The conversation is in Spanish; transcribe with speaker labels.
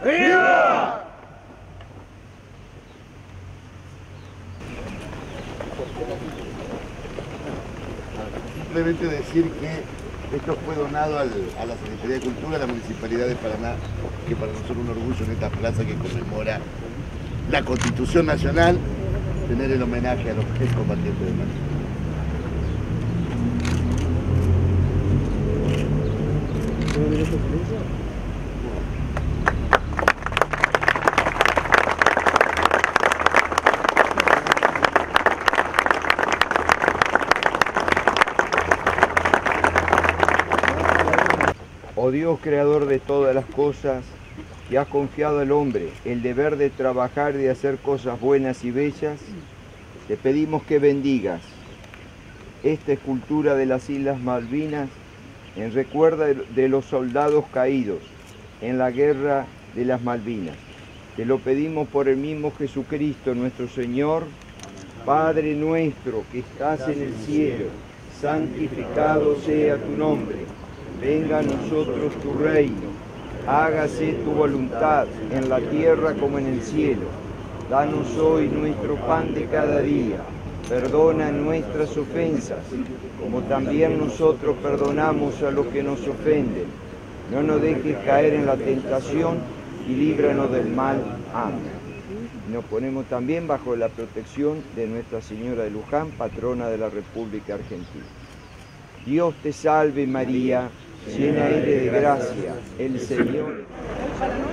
Speaker 1: ¡Viva!
Speaker 2: Simplemente decir que esto fue donado a la Secretaría de Cultura, a la Municipalidad de Paraná, que para nosotros es un orgullo en esta plaza que conmemora la Constitución Nacional, tener el homenaje a los excombatientes de Malvinas.
Speaker 3: Oh Dios, creador de todas las cosas, que has confiado al hombre el deber de trabajar y de hacer cosas buenas y bellas, te pedimos que bendigas esta escultura de las Islas Malvinas en recuerdo de los soldados caídos en la guerra de las Malvinas. Te lo pedimos por el mismo Jesucristo, nuestro Señor. Padre nuestro que estás en el cielo, santificado sea tu nombre. Venga a nosotros tu reino, hágase tu voluntad en la tierra como en el cielo. Danos hoy nuestro pan de cada día, perdona nuestras ofensas, como también nosotros perdonamos a los que nos ofenden. No nos dejes caer en la tentación y líbranos del mal. Amén. Nos ponemos también bajo la protección de Nuestra Señora de Luján, patrona de la República Argentina. Dios te salve María, llena eres de gracia, el Señor.